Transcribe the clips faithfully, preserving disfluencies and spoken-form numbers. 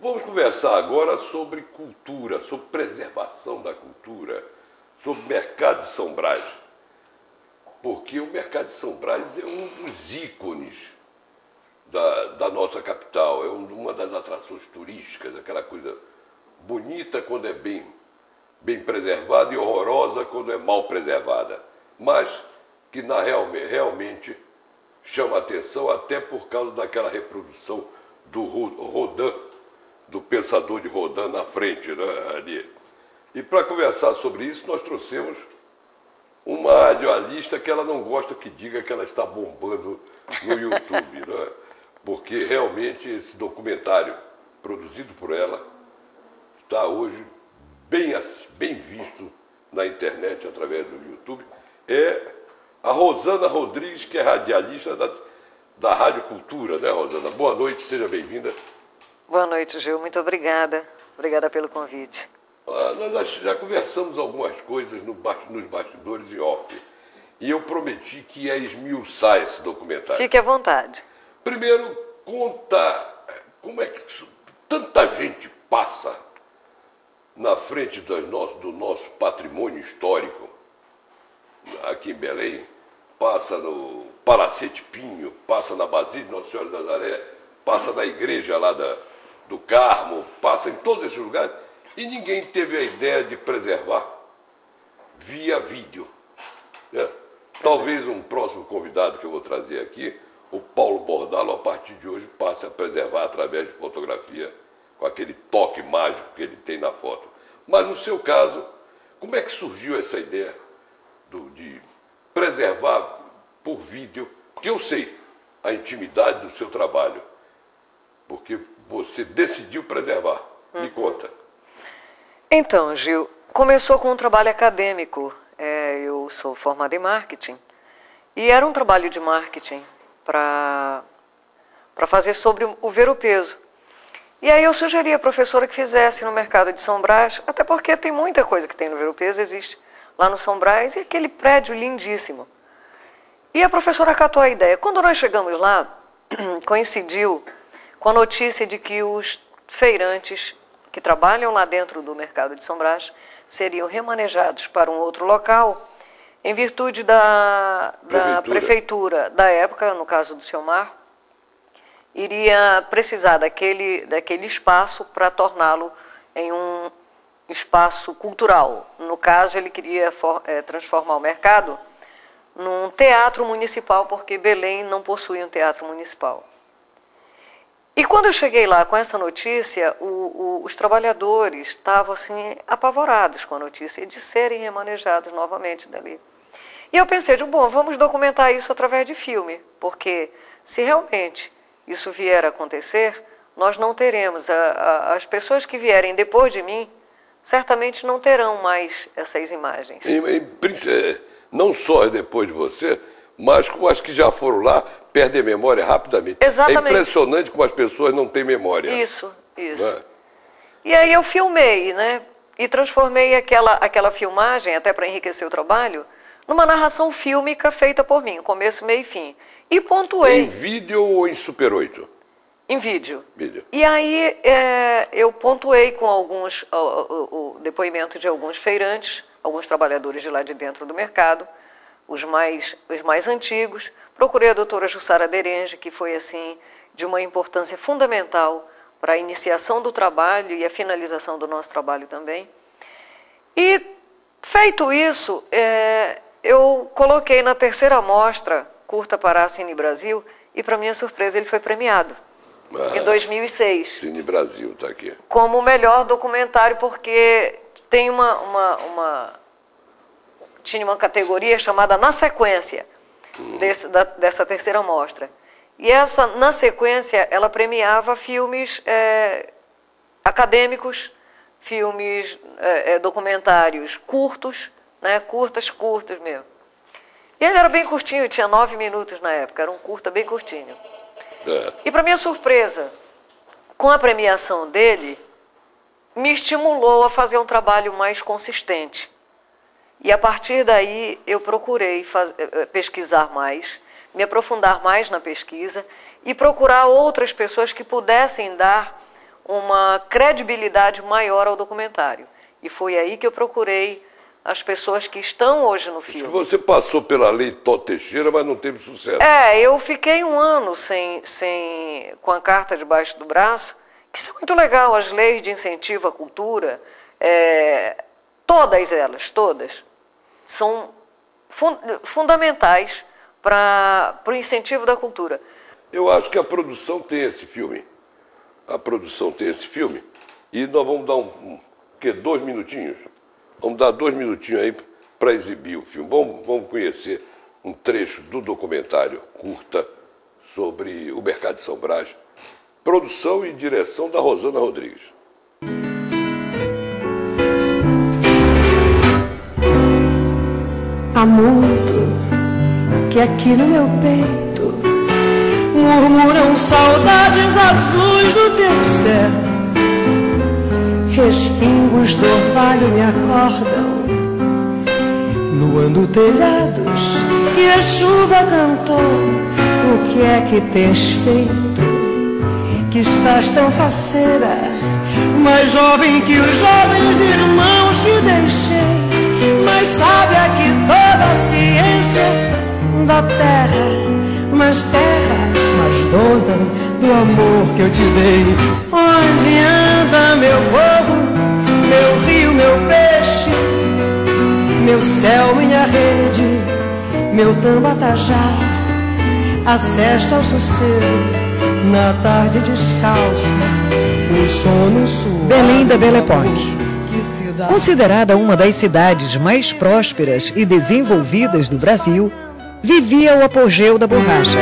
Vamos conversar agora sobre cultura, sobre preservação da cultura, sobre o mercado de São Brás. Porque o mercado de São Brás é um dos ícones da, da nossa capital, é uma das atrações turísticas, aquela coisa bonita quando é bem, bem preservada e horrorosa quando é mal preservada, mas que na, realmente, realmente chama atenção até por causa daquela reprodução do Rodin, do pensador de Rodin na frente, né, ali. E para conversar sobre isso, nós trouxemos uma radialista que ela não gosta que diga que ela está bombando no YouTube, né? Porque realmente esse documentário produzido por ela está hoje bem, bem visto na internet através do YouTube. É a Rosana Rodrigues, que é radialista da, da Rádio Cultura, né, Rosana? Boa noite, seja bem-vinda. Boa noite, Gil. Muito obrigada. Obrigada pelo convite. Ah, nós já conversamos algumas coisas no, nos bastidores e off. E eu prometi que ia esmiuçar esse documentário. Fique à vontade. Primeiro, contar como é que tanta gente passa na frente do nosso, do nosso patrimônio histórico, aqui em Belém, passa no Palacete Pinho, passa na Basílica Nossa Senhora da Nazaré, passa na igreja lá da, do Carmo, passa em todos esses lugares, e ninguém teve a ideia de preservar via vídeo. Né? Talvez um próximo convidado que eu vou trazer aqui, o Paulo Bordalo, a partir de hoje, passe a preservar através de fotografia, com aquele toque mágico que ele tem na foto. Mas no seu caso, como é que surgiu essa ideia do, de preservar por vídeo? Porque eu sei a intimidade do seu trabalho, porque você decidiu preservar. Me conta. Então, Gil, começou com um trabalho acadêmico. É, eu sou formada em marketing e era um trabalho de marketing para para fazer sobre o ver-o-peso. E aí eu sugeri à professora que fizesse no mercado de São Brás, até porque tem muita coisa que tem no ver-o-peso, existe lá no São Brás, e aquele prédio lindíssimo. E a professora acatou a ideia. Quando nós chegamos lá, coincidiu com a notícia de que os feirantes que trabalham lá dentro do mercado de São Brás seriam remanejados para um outro local, em virtude da, da prefeitura da época, no caso do seu Mar, iria precisar daquele, daquele espaço para torná-lo em um espaço cultural. No caso, ele queria for, é, transformar o mercado num teatro municipal, porque Belém não possui um teatro municipal. E quando eu cheguei lá com essa notícia, o, o, os trabalhadores estavam assim, apavorados com a notícia de serem remanejados novamente dali. E eu pensei, bom, vamos documentar isso através de filme, porque se realmente isso vier a acontecer, nós não teremos, a, a, as pessoas que vierem depois de mim, certamente não terão mais essas imagens. E, e, não só depois de você, mas como as que já foram lá, perdem a memória rapidamente. Exatamente. É impressionante como as pessoas não têm memória. Isso, isso. É? E aí eu filmei, né? E transformei aquela, aquela filmagem, até para enriquecer o trabalho, numa narração fílmica feita por mim, começo, meio e fim. E pontuei. Em vídeo ou em Super oito? Em vídeo. Vídeo. E aí é, eu pontuei com alguns, o, o, o depoimento de alguns feirantes, alguns trabalhadores de lá de dentro do mercado, os mais, os mais antigos. Procurei a doutora Jussara Derenge, que foi assim de uma importância fundamental para a iniciação do trabalho e a finalização do nosso trabalho também. E, feito isso, é, eu coloquei na terceira mostra, Curta Pará Cine Brasil, e, para minha surpresa, ele foi premiado, ah, em dois mil e seis. Cine Brasil, está aqui. Como o melhor documentário, porque tem uma, uma, uma, tinha uma categoria chamada Na Sequência, hum. desse, da, dessa terceira mostra. E essa, na sequência, ela premiava filmes é, acadêmicos, filmes, é, documentários curtos, né, curtas, curtas mesmo. E ele era bem curtinho, tinha nove minutos na época, era um curta bem curtinho. É. E, para minha surpresa, com a premiação dele, me estimulou a fazer um trabalho mais consistente. E, a partir daí, eu procurei faz, pesquisar mais, me aprofundar mais na pesquisa e procurar outras pessoas que pudessem dar uma credibilidade maior ao documentário. E foi aí que eu procurei as pessoas que estão hoje no filme. Você passou pela lei Tó Teixeira, mas não teve sucesso. É, eu fiquei um ano sem, sem, com a carta debaixo do braço, que isso é muito legal, as leis de incentivo à cultura, é, todas elas, todas, são fun fundamentais para o incentivo da cultura. Eu acho que a produção tem esse filme. A produção tem esse filme. E nós vamos dar um, um que, dois minutinhos? Vamos dar dois minutinhos aí para exibir o filme. Vamos, vamos conhecer um trecho do documentário curta sobre o Mercado de São Brás. Produção e direção da Rosana Rodrigues. Há muito que aqui no meu peito murmuram saudades azuis do teu céu. Respingos do orvalho me acordam, nuando telhados que a chuva cantou. O que é que tens feito, que estás tão faceira, mais jovem que os jovens irmãos que deixei, mais sábia que toda a ciência da terra, mais terra, mais dona do amor que eu te dei. Onde anda meu povo, meu rio, meu peixe, meu céu, minha rede, meu tambatajá, a cesta ao sossego, na tarde descalça, o sono suave. Belém da Belle Époque. Considerada uma das cidades mais prósperas e desenvolvidas do Brasil, vivia o apogeu da borracha.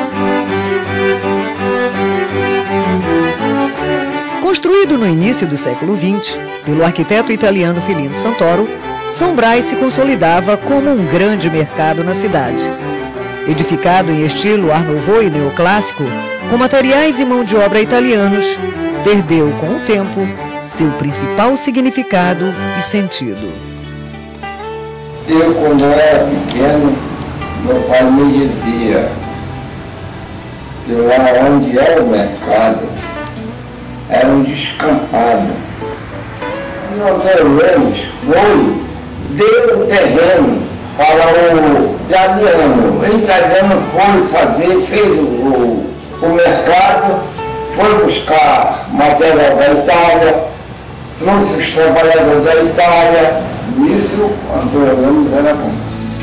Construído no início do século vinte pelo arquiteto italiano Filippo Santoro, São Brás se consolidava como um grande mercado na cidade. Edificado em estilo Art Nouveau e neoclássico, com materiais e mão de obra italianos, perdeu com o tempo seu principal significado e sentido. Eu, quando era pequeno, meu pai me dizia que lá onde era o mercado era um descampado. Nós olhamos, foi, deu o terreno para o italiano. O italiano foi fazer, fez o, o mercado, foi buscar matéria da Itália, trouxe os trabalhadores da Itália. Isso, Antônio Ramos era bom.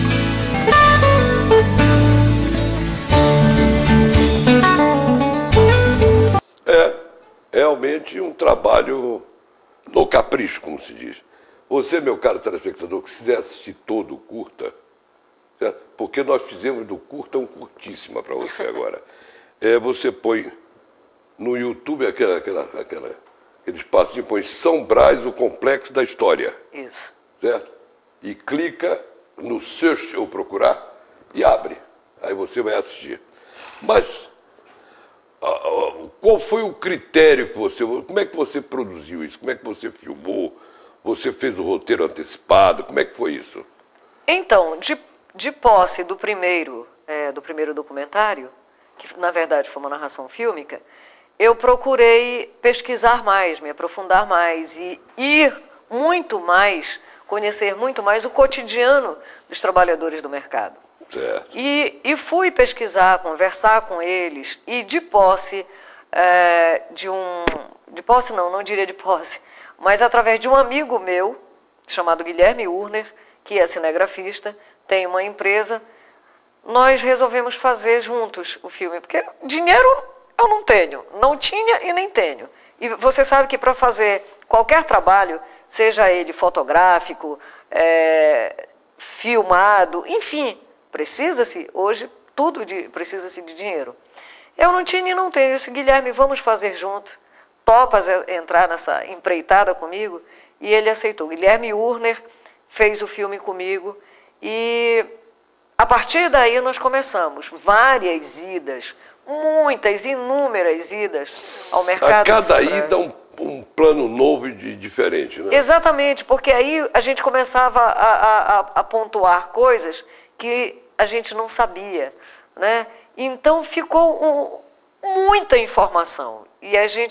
Realmente um trabalho no capricho, como se diz. Você, meu caro telespectador, que quiser assistir todo o curta, certo? Porque nós fizemos do curta um curtíssima para você agora. É, você põe no YouTube aquela, aquela, aquela, aquele espacinho, põe São Brás, o Complexo da História. Isso. Certo? E clica no search ou procurar e abre. Aí você vai assistir. Mas qual foi o critério que você... Como é que você produziu isso? Como é que você filmou? Você fez o roteiro antecipado? Como é que foi isso? Então, de, de posse do primeiro, é, do primeiro documentário, que na verdade foi uma narração fílmica, eu procurei pesquisar mais, me aprofundar mais e ir muito mais, conhecer muito mais o cotidiano dos trabalhadores do mercado. Certo. E, e fui pesquisar, conversar com eles, e de posse é, de um... De posse não, não diria de posse, mas através de um amigo meu, chamado Guilherme Urner, que é cinegrafista, tem uma empresa, nós resolvemos fazer juntos o filme, porque dinheiro eu não tenho, não tinha e nem tenho. E você sabe que para fazer qualquer trabalho, seja ele fotográfico, é, filmado, enfim... Precisa-se, hoje, tudo de, precisa-se de dinheiro. Eu não tinha e não tenho. Eu disse, Guilherme, vamos fazer junto. Topas entrar nessa empreitada comigo? E ele aceitou. Guilherme Urner fez o filme comigo. E, a partir daí, nós começamos várias idas, muitas, inúmeras idas ao mercado. A cada ida um, um plano novo e diferente, né? Exatamente, porque aí a gente começava a, a, a pontuar coisas que a gente não sabia, né? Então ficou um, muita informação e a gente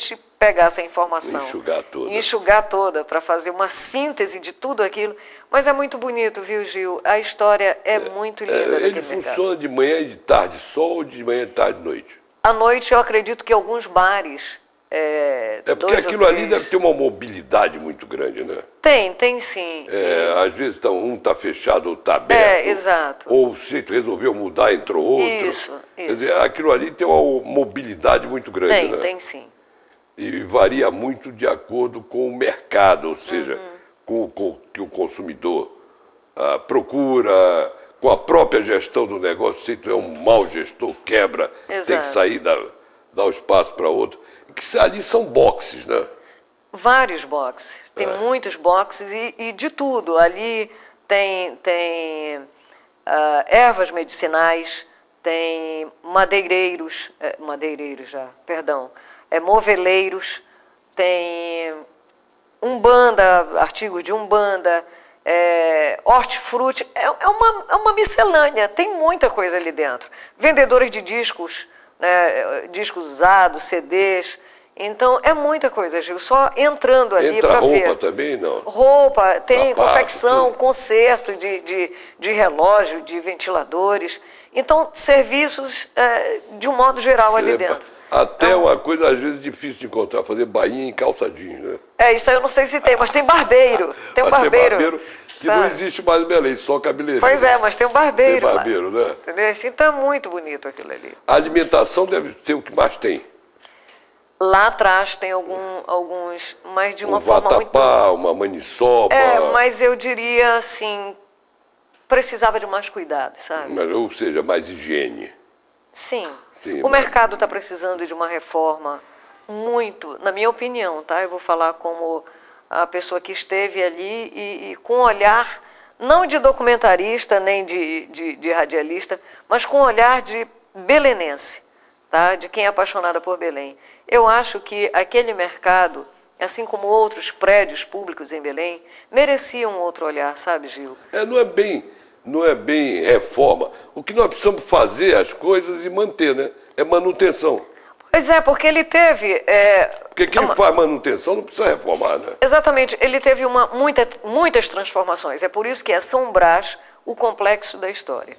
pegar essa informação. Enxugar toda. Enxugar toda, para fazer uma síntese de tudo aquilo. Mas é muito bonito, viu, Gil? A história é, é muito linda. É, ele funciona mercado. De manhã e de tarde sol ou de manhã e tarde e noite? À noite, eu acredito que alguns bares... É, é porque aquilo ali deve ter uma mobilidade muito grande, né? Tem, tem sim. É, às vezes tá, um está fechado ou está aberto. É, exato. Ou o sujeito resolveu mudar, entrou outro. Isso, isso. Quer dizer, aquilo ali tem uma mobilidade muito grande, tem, né? Tem, tem sim. E varia muito de acordo com o mercado, ou seja, uhum. com, com o que o consumidor ah, procura, com a própria gestão do negócio. Se tu é um mau gestor, quebra, exato. Tem que sair, dar, dar o espaço para outro. Que ali são boxes, né? Vários boxes. Tem é. muitos boxes e, e de tudo. Ali tem, tem uh, ervas medicinais, tem madeireiros, é, madeireiros já, perdão, é, moveleiros, tem umbanda, artigos de umbanda, é, hortifruti, é, é, uma, é uma miscelânea, tem muita coisa ali dentro. Vendedores de discos, né, discos usados, C Ds. Então, é muita coisa, Gil. Só entrando ali para ver. Entra roupa também, não? Roupa, tem Sapato, confecção, tudo. Conserto de, de, de relógio, de ventiladores. Então, serviços é, de um modo geral ali é, dentro. Até então, uma coisa, às vezes, difícil de encontrar, fazer bainha em calça jeans, né? É, isso aí eu não sei se tem, mas tem barbeiro. Tem um mas barbeiro. Tem barbeiro que sabe? Não existe mais em Belém, só cabeleireiro. Pois é, mas tem um barbeiro. Tem barbeiro, lá, né? Entendeu? Então é muito bonito aquilo ali. A alimentação deve ser o que mais tem. Lá atrás tem algum, alguns, mas de uma um forma vatapá, muito... uma maniçoba. É, mas eu diria assim, precisava de mais cuidado, sabe? Mas, ou seja, mais higiene. Sim. Sim o mas... mercado está precisando de uma reforma muito, na minha opinião, tá? Eu vou falar como a pessoa que esteve ali e, e com um olhar, não de documentarista, nem de, de, de radialista, mas com um olhar de belenense, tá? De quem é apaixonada por Belém. Eu acho que aquele mercado, assim como outros prédios públicos em Belém, mereciam um outro olhar, sabe, Gil? É, não é bem, não é bem reforma. O que nós precisamos fazer as coisas e manter, né? É manutenção. Pois é, porque ele teve... É, porque quem uma... faz manutenção não precisa reformar, né? Exatamente, ele teve uma, muita, muitas transformações. É por isso que é São Brás o complexo da história.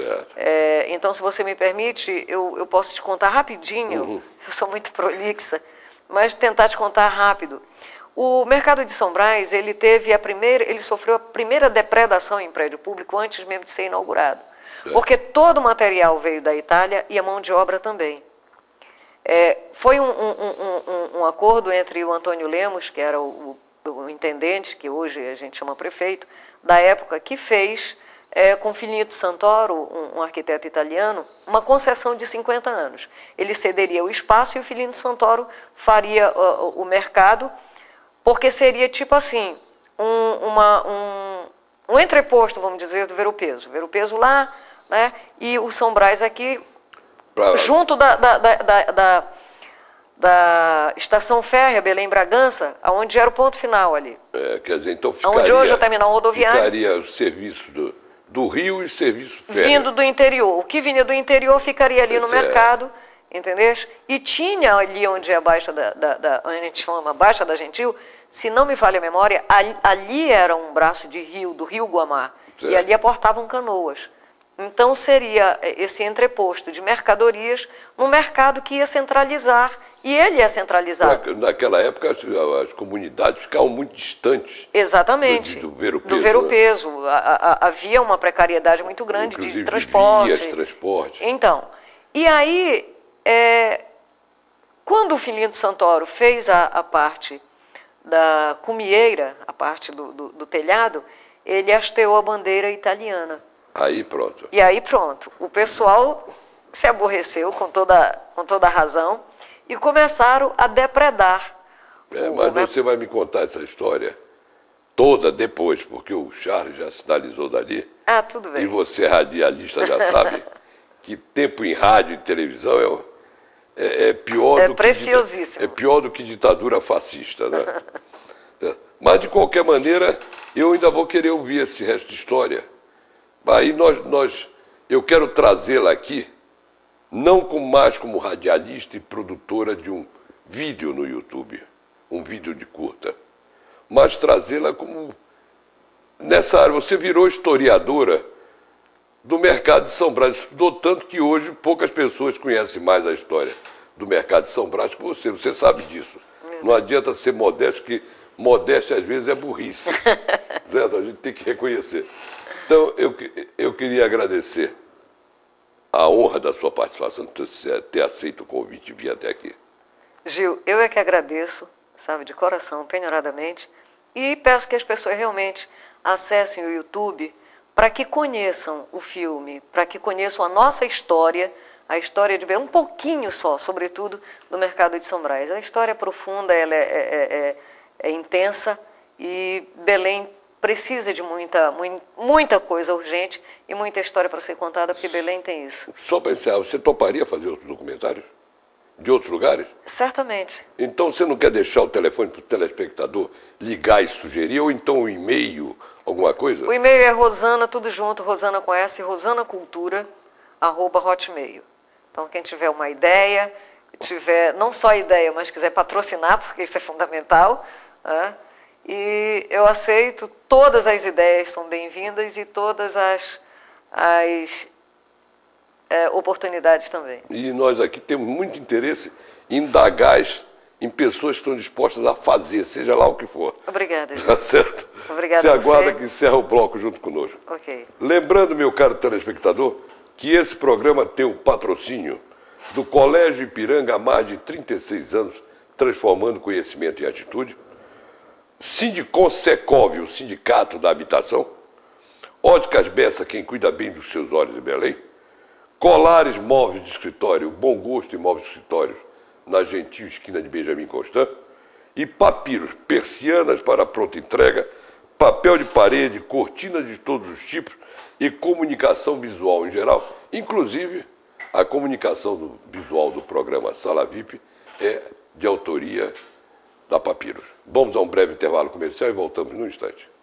É, então, se você me permite, eu, eu posso te contar rapidinho, uhum. Eu sou muito prolixa, mas tentar te contar rápido. O mercado de São Brás, ele teve a primeira, ele sofreu a primeira depredação em prédio público antes mesmo de ser inaugurado. É. Porque todo o material veio da Itália e a mão de obra também. É, foi um, um, um, um acordo entre o Antônio Lemos, que era o, o, o intendente, que hoje a gente chama prefeito, da época, que fez... É, com Filippo Santoro, um, um arquiteto italiano, uma concessão de cinquenta anos. Ele cederia o espaço e o Filippo Santoro faria uh, o mercado, porque seria tipo assim, um, uma, um, um entreposto, vamos dizer, do Ver-o-Peso. Ver-o-Peso lá, né, e o São Brás aqui, pra... junto da, da, da, da, da, da estação férrea Belém-Bragança, onde era o ponto final ali. É, quer dizer, então ficaria... Onde hoje é o terminal rodoviário. Ficaria o serviço do... do Rio e serviço férreo. Vindo do interior. O que vinha do interior ficaria ali no mercado, entendeu? E tinha ali onde é a Baixa da, da, da onde a gente chama Baixa da Gentil, se não me falha a memória, ali, ali era um braço de rio, do rio Guamá, certo. E ali aportavam canoas. Então seria esse entreposto de mercadorias num mercado que ia centralizar, e ele ia centralizar. Naquela época as, as comunidades ficavam muito distantes. Exatamente. Do, do Ver-o-Peso. Do Ver-o-Peso. Né? Havia uma precariedade muito grande Inclusive, de transporte. Vias, transporte. Então, e aí, é, quando o Filippo Santoro fez a, a parte da cumieira, a parte do, do, do telhado, ele hasteou a bandeira italiana. Aí pronto. E aí pronto. O pessoal se aborreceu com toda, com toda a razão e começaram a depredar. É, mas o... você vai me contar essa história toda depois, porque o Charles já sinalizou dali. Ah, tudo bem. E você, radialista, já sabe que tempo em rádio e televisão é, é, é pior é do preciosíssimo. que é pior do que ditadura fascista, né? É. Mas, de qualquer maneira, eu ainda vou querer ouvir esse resto de história. Aí nós, nós, eu quero trazê-la aqui, não com, mais como radialista e produtora de um, vídeo no YouTube, um vídeo de curta, mas trazê-la como... Nessa área, você virou historiadora do mercado de São Brás, estudou tanto que hoje poucas pessoas conhecem mais a história do mercado de São Brás que você, você sabe disso. Não adianta ser modesto, que modéstia às vezes é burrice. Certo? A gente tem que reconhecer. Então, eu, eu queria agradecer a honra da sua participação, de ter aceito o convite e vir até aqui. Gil, eu é que agradeço, sabe, de coração, penhoradamente, e peço que as pessoas realmente acessem o YouTube para que conheçam o filme, para que conheçam a nossa história, a história de Belém, um pouquinho só, sobretudo, do mercado de São Brás. A história é profunda, ela é, é, é, é intensa e Belém precisa de muita, muita coisa urgente e muita história para ser contada, porque Belém tem isso. Só para encerrar, você toparia fazer outros documentários? De outros lugares? Certamente. Então você não quer deixar o telefone para o telespectador ligar e sugerir, ou então um e-mail, alguma coisa? O e-mail é Rosana, tudo junto, Rosana com S, rosanacultura, arroba hotmail. Então quem tiver uma ideia, tiver não só ideia, mas quiser patrocinar, porque isso é fundamental, né? E eu aceito, todas as ideias são bem-vindas e todas as, as é, oportunidades também. E nós aqui temos muito interesse em indagar em pessoas que estão dispostas a fazer, seja lá o que for. Obrigada, gente. Tá certo? Obrigada você a você. aguarda que encerra o bloco junto conosco. Ok. Lembrando, meu caro telespectador, que esse programa tem o patrocínio do Colégio Ipiranga há mais de trinta e seis anos, transformando conhecimento em atitude, Sindicom Secov, o Sindicato da Habitação, Óticas Bessa, quem cuida bem dos seus olhos em Belém, Colares Móveis de Escritório, Bom Gosto e Móveis de Escritórios, na gentil esquina de Benjamin Constant, e Papiros, persianas para pronta entrega, papel de parede, cortinas de todos os tipos e comunicação visual em geral, inclusive a comunicação do, visual do programa Sala V I P é de autoria da Papiros. Vamos a um breve intervalo comercial e voltamos num instante.